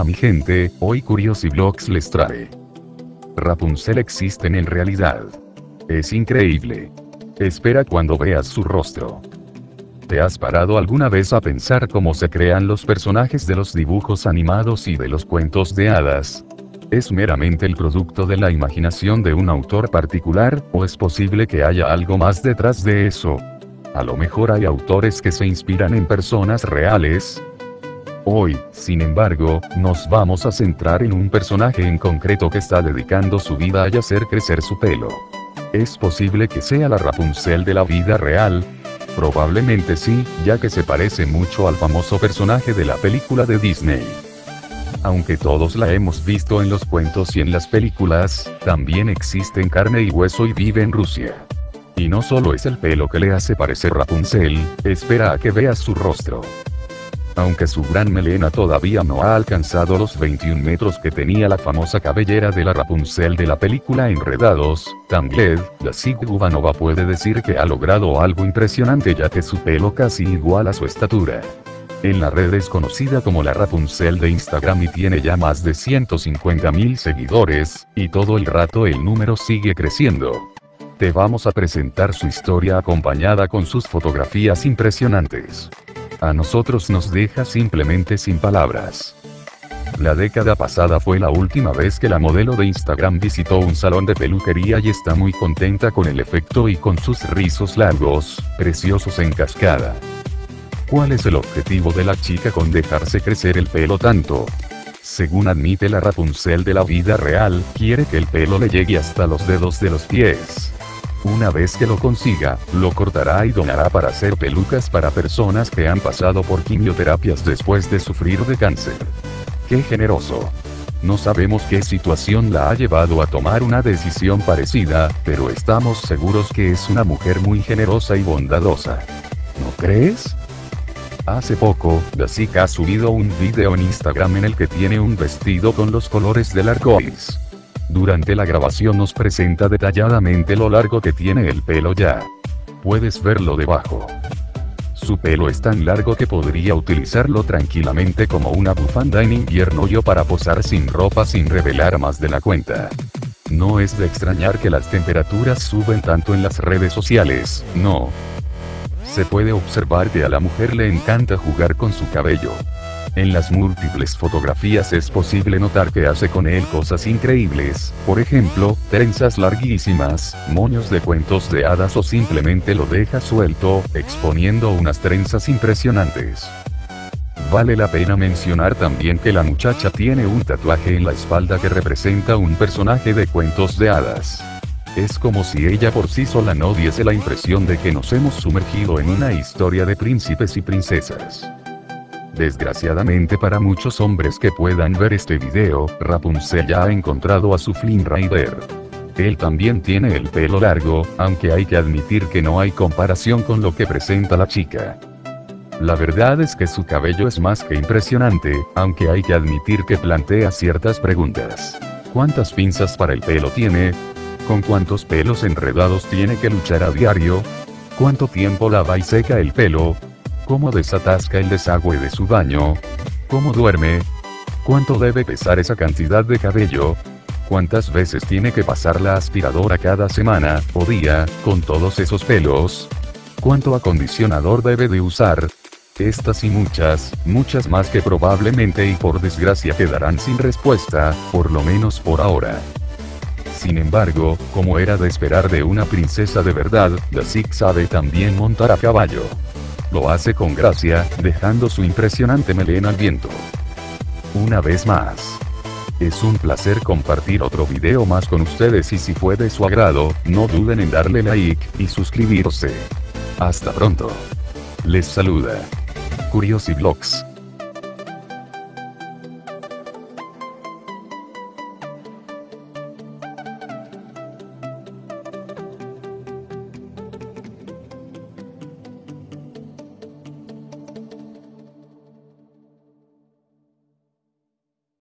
Hola mi gente, hoy Curiosivlogs les trae. Rapunzel existen en realidad. Es increíble. Espera cuando veas su rostro. ¿Te has parado alguna vez a pensar cómo se crean los personajes de los dibujos animados y de los cuentos de hadas? ¿Es meramente el producto de la imaginación de un autor particular, o es posible que haya algo más detrás de eso? A lo mejor hay autores que se inspiran en personas reales. Hoy, sin embargo, nos vamos a centrar en un personaje en concreto que está dedicando su vida a hacer crecer su pelo. ¿Es posible que sea la Rapunzel de la vida real? Probablemente sí, ya que se parece mucho al famoso personaje de la película de Disney. Aunque todos la hemos visto en los cuentos y en las películas, también existe en carne y hueso y vive en Rusia. Y no solo es el pelo que le hace parecer Rapunzel, espera a que veas su rostro. Aunque su gran melena todavía no ha alcanzado los 21 metros que tenía la famosa cabellera de la Rapunzel de la película Enredados, Tangled, la Siggubanova puede decir que ha logrado algo impresionante ya que su pelo casi iguala su estatura. En la red es conocida como la Rapunzel de Instagram y tiene ya más de 150.000 seguidores, y todo el rato el número sigue creciendo. Te vamos a presentar su historia acompañada con sus fotografías impresionantes. A nosotros nos deja simplemente sin palabras. La década pasada fue la última vez que la modelo de Instagram visitó un salón de peluquería y está muy contenta con el efecto y con sus rizos largos, preciosos en cascada. ¿Cuál es el objetivo de la chica con dejarse crecer el pelo tanto? Según admite la Rapunzel de la vida real, quiere que el pelo le llegue hasta los dedos de los pies. Una vez que lo consiga, lo cortará y donará para hacer pelucas para personas que han pasado por quimioterapias después de sufrir de cáncer. ¡Qué generoso! No sabemos qué situación la ha llevado a tomar una decisión parecida, pero estamos seguros que es una mujer muy generosa y bondadosa. ¿No crees? Hace poco, la chica ha subido un video en Instagram en el que tiene un vestido con los colores del arcoíris. Durante la grabación nos presenta detalladamente lo largo que tiene el pelo ya. Puedes verlo debajo. Su pelo es tan largo que podría utilizarlo tranquilamente como una bufanda en invierno o para posar sin ropa sin revelar más de la cuenta. No es de extrañar que las temperaturas suben tanto en las redes sociales, ¿no? Se puede observar que a la mujer le encanta jugar con su cabello. En las múltiples fotografías es posible notar que hace con él cosas increíbles, por ejemplo, trenzas larguísimas, moños de cuentos de hadas o simplemente lo deja suelto, exponiendo unas trenzas impresionantes. Vale la pena mencionar también que la muchacha tiene un tatuaje en la espalda que representa un personaje de cuentos de hadas. Es como si ella por sí sola no diese la impresión de que nos hemos sumergido en una historia de príncipes y princesas. Desgraciadamente para muchos hombres que puedan ver este video, Rapunzel ya ha encontrado a su Flynn Rider. Él también tiene el pelo largo, aunque hay que admitir que no hay comparación con lo que presenta la chica. La verdad es que su cabello es más que impresionante, aunque hay que admitir que plantea ciertas preguntas. ¿Cuántas pinzas para el pelo tiene? ¿Con cuántos pelos enredados tiene que luchar a diario? ¿Cuánto tiempo lava y seca el pelo? ¿Cómo desatasca el desagüe de su baño? ¿Cómo duerme? ¿Cuánto debe pesar esa cantidad de cabello? ¿Cuántas veces tiene que pasar la aspiradora cada semana, o día, con todos esos pelos? ¿Cuánto acondicionador debe de usar? Estas y muchas más que probablemente y por desgracia quedarán sin respuesta, por lo menos por ahora. Sin embargo, como era de esperar de una princesa de verdad, la chica sabe también montar a caballo. Lo hace con gracia, dejando su impresionante melena al viento. Una vez más. Es un placer compartir otro video más con ustedes y si fue de su agrado, no duden en darle like, y suscribirse. Hasta pronto. Les saluda Curiosivlogs.